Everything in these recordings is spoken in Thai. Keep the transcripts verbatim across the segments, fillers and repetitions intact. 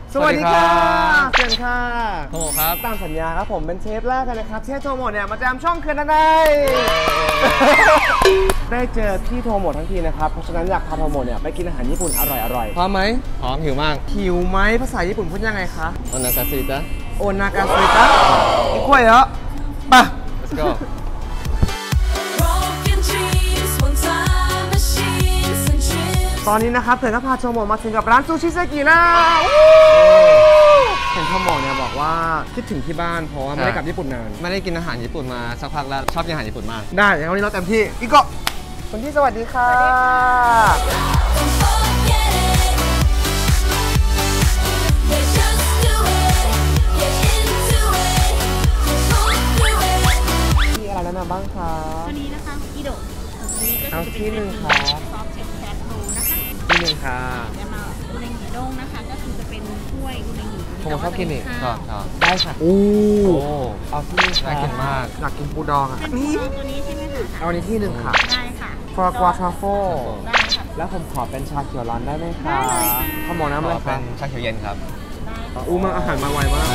สวัสดีค่ะเชิญค่ะโทโมครับตามสัญญาครับผมเป็นเชฟแรกกันนะครับเชฟโทโมเนี่ยมาแจมช่องเขื่อนในได้เจอพี่โทโมทั้งทีนะครับเพราะฉะนั้นอยากพาโทโมเนี่ยไปกินอาหารญี่ปุ่นอร่อยๆพร้อมไหมพร้อมหิวมากหิวไหมภาษาญี่ปุ่นพูดยังไงคะโอนากาซิตะโอนากาซิตะอีกล้วยเหรอไป let's go ตอนนี้นะครับเขื่อนก็พาโทโมมาถึงกับร้านซูชิเซกิแล้วเห็นโทโมเนี่ยบอกว่าคิดถึงที่บ้านเพราะว่าไม่ได้กลับญี่ปุ่นนานไม่ได้กินอาหารญี่ปุ่นมาสักพักแล้วชอบกินอาหารญี่ปุ่นมากได้อย่างวันนี้เราเต็มที่อีกก็คุณพี่สวัสดีค่ะมีอะไรแนะนำบ้างคะวันนี้นะคะอีโดะเอาที่หนึ่งค่ะซอฟเชฟแคทโรนะคะที่หนึ่งค่ะแล้วมาอุเนงิด้งนะคะก็คือจะเป็นถ้วยอุเนงิผมชอบกินนี่ชอบชอบได้ค่ะโอ้เอาที่หนึ่งน่ากินมากอยากกินปูดองอ่ะนี่ตัวนี้ใช่ไหมคะเอาอันนี้ที่หนึ่งค่ะได้ค่ะฟอร์กวาทรัฟเฟิลได้ค่ะแล้วผมขอเป็นชาเขียวร้อนได้ไหมคะข้าวหมอน้ำอะไรคะเป็นชาเขียวเย็นครับอู้มาอาหารมาไวมาก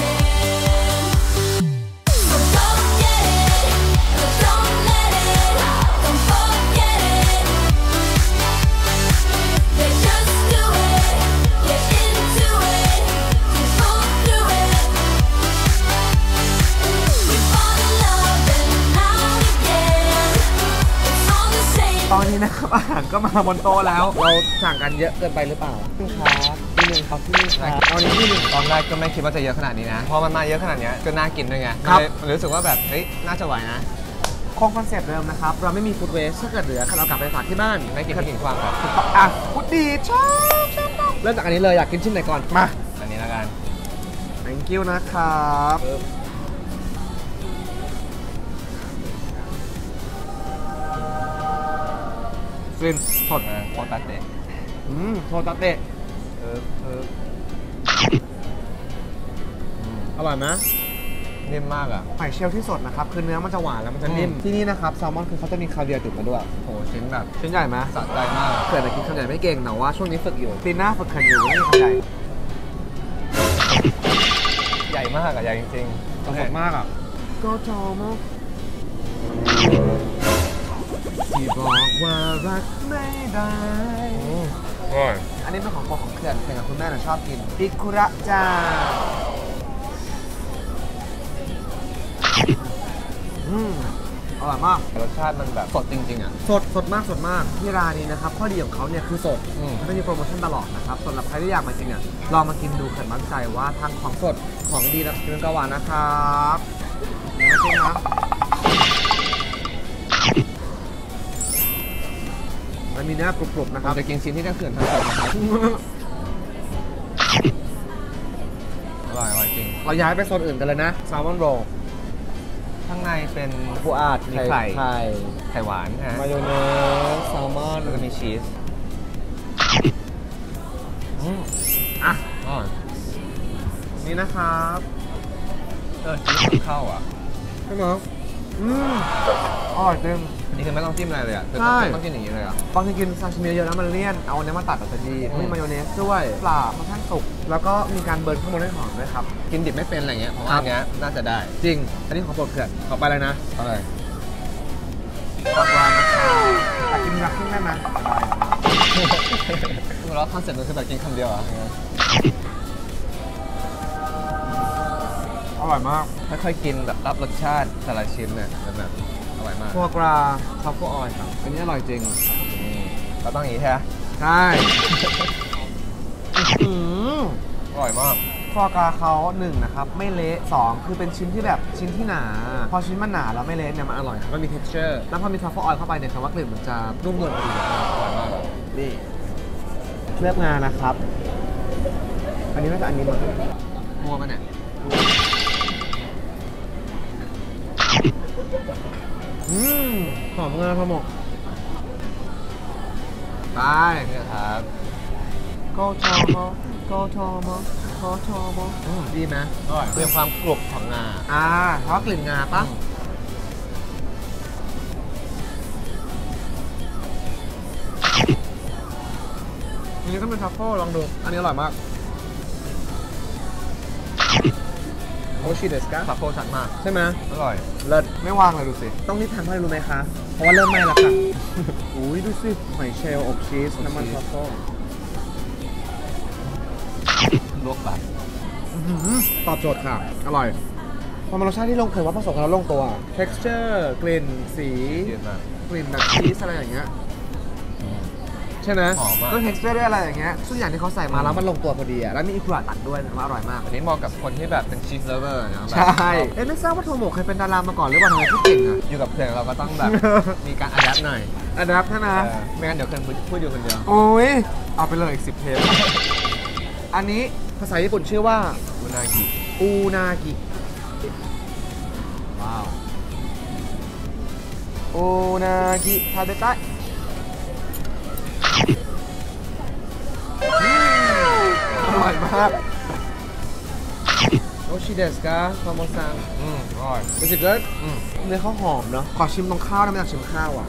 ตอนนี้นะครับอาหารก็มาบนโต๊ะแล้วเราสั่งกันเยอะเกินไปหรือเปล่าพี่ครับพี่หนึ่งครับพี่หนึ่งครับตอนนี้พี่หนึ่งตอนแรกก็ไม่คิดว่าจะเยอะขนาดนี้นะพอมันมาเยอะขนาดนี้ก็น่ากินด้วยไงเลยรู้สึกว่าแบบเฮ้ยน่าจะไหวนะคงคอนเซ็ปต์เดิมนะครับเราไม่มีฟู้ดเวสถ้าเกิดเหลือเรากลับไปฝากที่บ้านไม่กินไม่กินกว้างครับอ่ะฟู้ดดีชอบชอบเริ่มจากอันนี้เลยอยากกินชิ้นไหนก่อนมาอันนี้แล้วกัน thank you นะครับฟินสดโคตาเตะอืมโคตาเตะเออเอออร่อยไหมนิ่มมากอ่ะหอยเชลล์ที่สดนะครับคือเนื้อมันจะหวานแล้วมันจะนิ่มที่นี่นะครับแซลมอนคือเขาจะมีคาเวียร์ติดมาด้วยโหชิ้นแบบชิ้นใหญ่ไหมสะใจมากเกิดอะไรกินคำใหญ่ไม่เก่งแต่ว่าช่วงนี้ฝึกอยู่ปีหน้าฝึกขันอยู่ไม่มีคำใหญ่ใหญ่มากอ่ะใหญ่จริงๆสดมากอ่ะก็ชอบมากที่บอกว่ารักไม่ได้อันนี้เป็นของโปรดของเขื่อนเขื่อนกับคุณแม่น่ะชอบกินอิคุระจ้าอืมอร่อยมากรสชาติมันแบบสดจริงๆอ่ะสดสดมากสดมากที่ร้านนี้นะครับข้อดีของเขาเนี่ยคือสดมันจะมีโปรโมชั่นตลอดนะครับสำหรับใครที่อยากมากินเนี่ยลองมากินดูเขื่อนมั่นใจว่าทั้งของสดของดีและกินกระหวานนะครับนี่ไม่ใช่นะมันมีเนื้อกรุบๆนะครับจะกินชิ้นที่ได้เขื่อนทั้งหมดนะครับอร่อยอร่อยจริงเราย้ายไปโซนอื่นกันเลยนะแซลมอนโรลข้างในเป็นปูอัดมีไข่ไข่ไข่หวานฮะมายองเนสแซลมอนแล้วก็มีชีสอ่ะอ๋อนี่นะครับเออชีสเข้าอ่ะใช่ไหมอืมอร่อยจริงนี่คือไม่ต้องจิ้มอะไรเลยอ่ะคือต้องกินอย่างนี้เลยอ่ะบางทีกินซาชิมิเยอะแล้วมันเลี่ยนเอาเนี้ยมาตัดแต่ดีมีมายองเนสด้วยปลาค่อนข้างสุกแล้วก็มีการเบิร์นข้างบนให้หอมด้วยครับกินดิบไม่เป็นอะไรเงี้ยเพราะว่าอันเนี้ยน่าจะได้จริงอันนี้ของโปรดเขื่อนขอไปเลยนะขอเลยขอบคุณนะครับอยากกินรักขึ้นได้ไหมได้แล้วคอนเซ็ปต์มันคือแบบกินคำเดียวอ่ะอร่อยมากค่อยๆกินแบบรับรสชาติแต่ละชิ้นเนี่ยแบบอร่อยมากฟัวกราทัฟเฟิลออยล์ครับอันนี้อร่อยจริงเราต้องอย่างนี้ใช่ไหมใช่อร่อยมากฟัวกราเขาหนึ่งนะครับไม่เละสองคือเป็นชิ้นที่แบบชิ้นที่หนาพอชิ้นมันหนาแล้วไม่เละเนี่ยมันอร่อยมันมี texture แล้วพอมีทัฟเฟิลออยล์เข้าไปเนี่ยคำว่ากลิ่นมันจะนุ่มนวลดีอร่อยมากนี่เลือกงานนะครับอันนี้น่าจะอันนี้มั้งมัวมันเนี่ยอืมหอมงาพะหมกไปนี่ครับก็ชอมก็ชอมก็ชอมดีไหมอร่อยมีความกรุบของงาอ่าเพราะกลิ่นงาปะ อันนี้ก็เป็นทัฟเฟิลลองดูอันนี้อร่อยมากโอชิเดสกะทัฟเฟิลชัดมากใช่ไหมอร่อยเลิศไม่วางเลยดูสิ ต้องรีบทานเท่าไหร่รู้ไหมคะ เพราะว่าเริ่มไหม้แล้วค่ะ อุ้ยดูสิหอยเชลล์อบชีสน้ำมันทรัฟเฟิลลวกแบบตอบโจทย์ค่ะ อร่อยความเป็นรสชาติที่ลงเอยว่าผสมกันแล้วลงตัว texture กลิ่นสีเยอะมากกลิ่นแบบชีสอะไรอย่างเงี้ยใช่ไหมหอมมากก็ texture ด้วยอะไรอย่างเงี้ยทุกอย่างที่เขาใส่มาแล้วมันลงตัวพอดีอะแล้วมีอิคุระตัดด้วยถือว่าอร่อยมากอันนี้เหมาะกับคนที่แบบเป็นชีสเลเวอร์นะแบบใช่เอ๊ะไม่ทราบว่าโทโมะเคยเป็นดารามาก่อนหรือเปล่าทำไมพูดเก่งอะอยู่กับเพื่อนเราก็ต้องแบบ มีการอัดแอปหน่อยอันดับนะนะเออไม่งั้นเดี๋ยวเพื่อนพูดอยู่คนเดียวโอ้ยเอาไปเลยอีกสิบเทปอันนี้ภาษาญี่ปุ่นชื่อว่าอุนากิอูนากิว้าวอูนากิทาเบตะอร่อยมากโอชิเดสกะโทโมซังอืมอร่อยรู้สึกว่าอืมเนื้อเขาหอมเนาะขอชิมตรงข้าวได้ไหมอยากชิมข้าวอ่ะ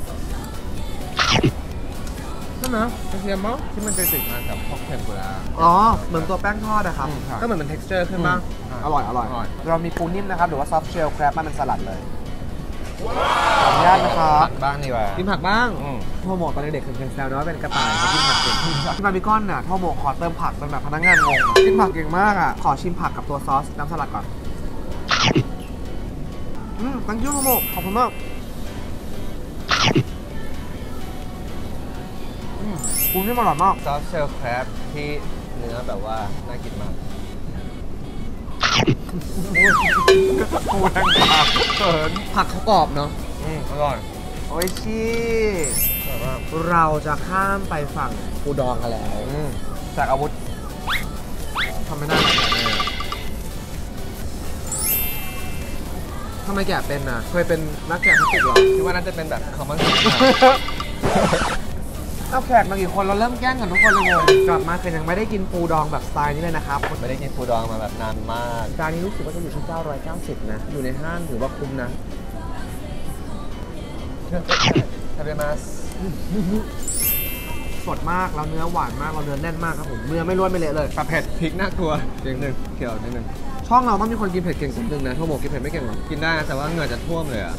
ใช่ไหมกระเทียมมั้งที่มันจะติดมากับพวกเทมปุระอ๋อ เหมือนตัวแป้งทอดนะครับอืมครับก็เหมือนเป็น texture ขึ้นบ้างอืมอร่อย อร่อยอร่อยเรามีปูนิ่มนะครับ หรือว่า soft shell crab มาเป็นสลัดเลย ขออนุญาตนะครับผักบ้างดีกว่ากินผักบ้างอืมโทโมะตอนเด็กๆเคยแซวนะว่าเป็นกระต่ายเขากินผักเก่งที่บาร์บีคอนน่ะโทโมะขอเติมผักเป็นแบบพนักงานงงอะกินผักเก่งมากอ่ะ ขอชิมผักกับตัวซอสน้ำสลัดก่อน อืม thank you โทโมะขอบคุณมากอืมปูนิ่มอร่อยมากซอสเชลแครบที่เนื้อแบบว่าน่ากินมากปูแรงปากเขินผักเขากรอบเนาะอืมอร่อยโอ้ยชีอร่อยมากเราจะข้ามไปฝั่งปูดองกันแล้วอืมจากอาวุธทำไม่ได้ทำไมแกะเป็นน่ะ เคยเป็นนักแกะพลาสติกเหรอคิดว่าน่าจะเป็นแบบคอมมอนเอาแขกมากี่คนเราเริ่มแกล้งกันทุกคนเลยเลยกลับมาคือยังไม่ได้กินปูดองแบบสไตล์นี้เลยนะครับไม่ได้กินปูดองมาแบบนานมากจานนี้รู้สึกว่าจะอยู่ที่เก้าร้อยเก้าสิบนะ อยู่ในห้างถือว่าคุ้มนะทาเบมัสสดมากแล้วเนื้อหวานมากเราเนื้อแน่นมากครับผมเนื้อไม่ร่วนไม่เละเลยปลาเผ็ดพริกน่ากลัวจริงหนึ่งเขียวนิดนึงช่องเราต้องมีคนกินเผ็ดเก่งคนหนึ่งนะโทโมะกินเผ็ดไม่เก่งหรอกินได้นะแต่ว่าเหงื่อจะท่วมเลยอ่ะ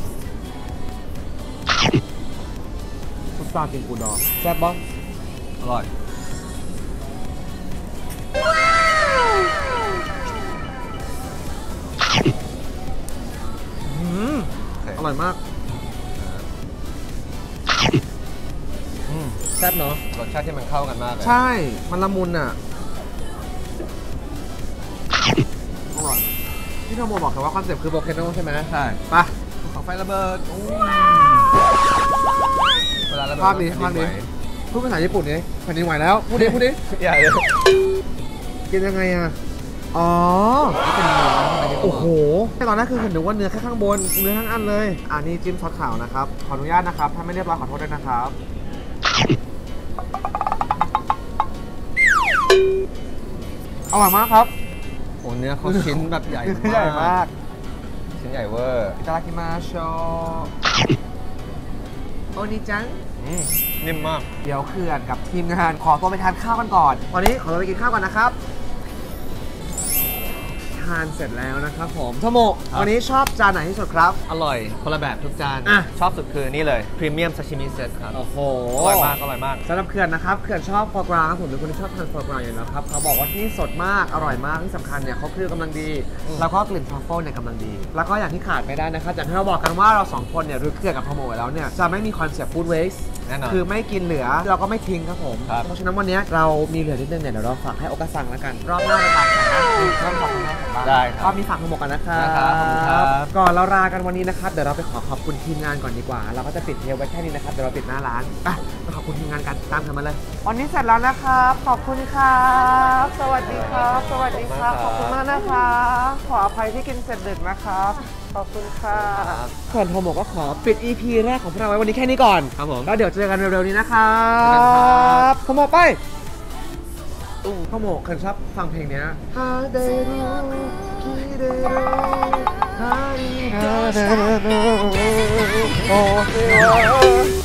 ซุปตากินปูดองแซ่บปะอร่อยอืมอร่อยมากอืมแซ่บเนาะรสชาติที่มันเข้ากันมากเลยใช่ มันละมุนอ่ะ อร่อยที่โทโมบอกแต่ว่าคอนเซ็ปต์คือโบเคโนใช่ไหมใช่ไปภูเขาไฟระเบิดอู้เวลาระเบิดภาคนี้ภาคนี้ พูดภาษาญี่ปุ่นนี้แผ่นดินไหวแล้ว พูดดิพูดดิอย่าเลยกินยังไงอ่ะ อ๋อนี่เป็นเนื้ออะไรเนี่ยโอ้โหตอนแรกคือเห็นนึกว่าเนื้อแค่ข้างบน เนื้อทั้งอันเลย อันนี้จิ้มซอสขาวนะครับ ขออนุญาตนะครับ ถ้าไม่เรียบร้อยขอโทษด้วยนะครับ อร่อยมากครับโอ้เนื้อเขาชิ้นแบบใหญ่ใหญ่มากชิ้นใหญ่เวอร์いただきましょうโอนิจังอืมนิ่มมากเดี๋ยวเขื่อนกับทีมงานขอตัวไปทานข้าวกันก่อน วันนี้ขอตัวไปกินข้าวก่อนนะครับ ทานเสร็จแล้วนะครับผมโทโมะครับวันนี้ชอบจานไหนที่สุดครับอร่อยคนละแบบทุกจานอ่ะชอบสุดคือนี่เลยพรีเมียมซาชิมิเซตครับโอ้โหอร่อยมากอร่อยมากสำหรับเขื่อนนะครับเขื่อนชอบฟอร์กราครับผมเป็นคนที่ชอบทานฟอร์กราอยู่แล้วครับเขาบอกว่าที่นี่สดมากอร่อยมากที่สำคัญเนี่ยเขาเคลือกำลังดีอืมแล้วก็กลิ่นทรัฟเฟิลเนี่ยกำลังดี แล้วก็อย่างที่ขาดไม่ได้นะครับอย่างที่เราบอกกันว่าเราสองคนเนี่ยรู้เกี่ยวกับโทโมะแล้วเนี่ยจะไม่มีคอนเซ็ปต์ฟู้ดเวสแน่นอนคือไม่กินเหลือเราก็ไม่ทิ้งครับผมครับเพราะฉะนั้นวันนี้เรามีเหลือนิดนึงเนี่ยเดี๋ยวเราฝากให้โอกาซังแล้วกันรอบหน้าเราตามกันนะเริ่มขอบคุณแม่ของบ้านได้ครับก็มีฝากโทโมะกันนะครับนะครับขอบคุณครับก่อนเราลากันวันนี้นะครับเดี๋ยวเราไปขอขอบคุณทีมงานก่อนดีกว่า เราก็จะปิดเทปไว้แค่นี้นะครับเดี๋ยวเราปิดหน้าร้านไปไปขอบคุณทีมงานกันตามกันมาเลย วันนี้เสร็จแล้วนะครับ ขอบคุณครับ สวัสดีครับ สวัสดีครับ ขอบคุณมากนะคะขออภัยที่กินเสร็จดึกนะครับ ขอบคุณค่ะเขื่อนโทโมะก็ขอปิด อี พี แรกของพวกเราไว้วันนี้แค่นี้ก่อนครับผมแล้วเดี๋ยวเจอกันเร็วๆนี้นะครัเจอกันครับบโทโมะไปตุ้งโทโมะเคยชอบฟังเพลงเนี้ยฮาเดรุคิเดรุฮาริกาเดรุโอเซวะ